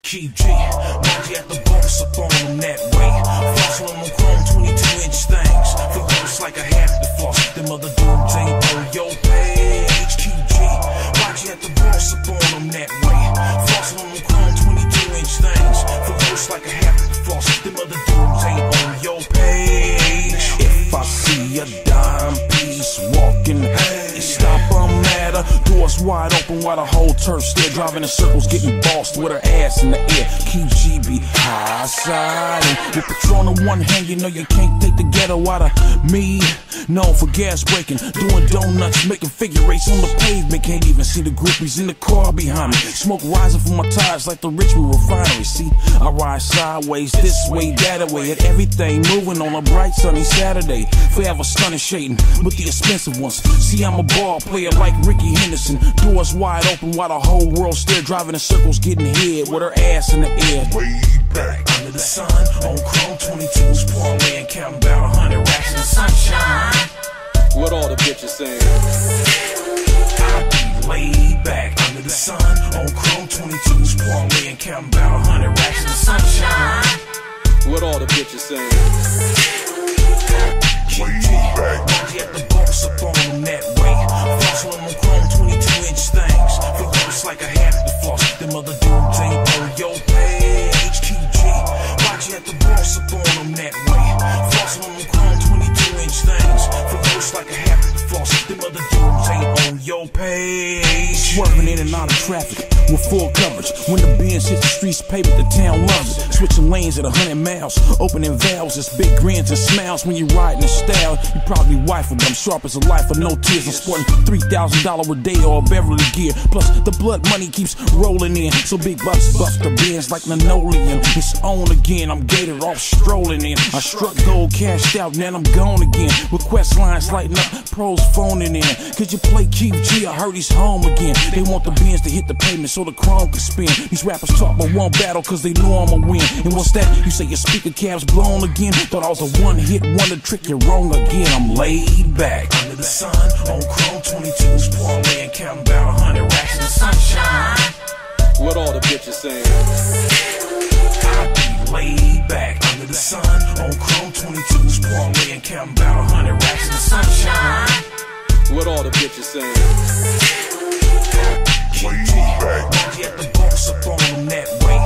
Keep G, Margie at the boss up on them that way. Flossing on them chrome 22-inch things. For you it's like a half the floss. Them other dudes ain't on your page. Keep G, Margie at the boss up on them that way. Flossing on them chrome 22-inch things. For you it's like a half the floss. Them other dudes ain't on your page. If I see a dime piece walking, hey, stop, I'm at her. Doors wide open while the whole turf stare. Driving in circles, getting bossed with her ass in the air. Keep GB high side. And with Patron in one hand, you know you can't take the ghetto out of me. Known for gas breaking, doing donuts, making figure eights on the pavement. Can't even see the groupies in the car behind me. Smoke rising from my tires like the Richmond refinery. See, I ride sideways, this way, that way, and everything moving on a bright sunny Saturday. Forever stunning shading with the expensive ones. See, I'm a ball player like Ricky Henderson. Doors wide open while the whole world stare. Driving in circles, getting hit with her ass in the air. Way back under the sun, on chrome 22s, parlaying, counting about 100 racks in the sunshine. What all the bitches saying? I be laid back under the sun, on chrome 22s, parlaying, counting about 100 racks in the sunshine. What all the bitches saying? Laid back, Margie at the boss up on them that way. Flossing on them chrome 22-inch things. For you it's like a half the floss. Them other dudes ain't on your page. QG, Margie at the boss up on them that way. Flossing on them chrome 22-inch things. For you it's like a half the floss. Them other dudes ain't on your page. Swerving in and out of traffic with full coverage. When the Benz hits the streets pavement, the town loves it. Switching lanes at 100 miles, opening valves. It's big grins and smiles when you riding in style. You probably wife with them, sharp as a life with no tears. I'm sporting $3,000 a day or Beverly gear. Plus the blood money keeps rolling in, so big bucks buff the Benz like linoleum. It's on again, I'm gated off strolling in. I struck gold, cashed out, now I'm gone again. Request lines lighting up, pros phoning in. Could you play Keep G? I heard he's home again. They want the Benz to hit the pavement so the chrome can spin. These rappers talk but won't battle cause they know I'ma win. And what's that? You say your speaker cab's blown again? Thought I was a one-hit wonder trick, you're wrong again. I'm laid back under the sun, on chrome 22s, parlaying, counting about 100 racks in the sunshine. What all the bitches saying? I be laid back under the sun, on chrome 22s, parlaying, counting about 100 racks in the sunshine. What all the bitches saying? Laid back, Margie at the boss up on them that way.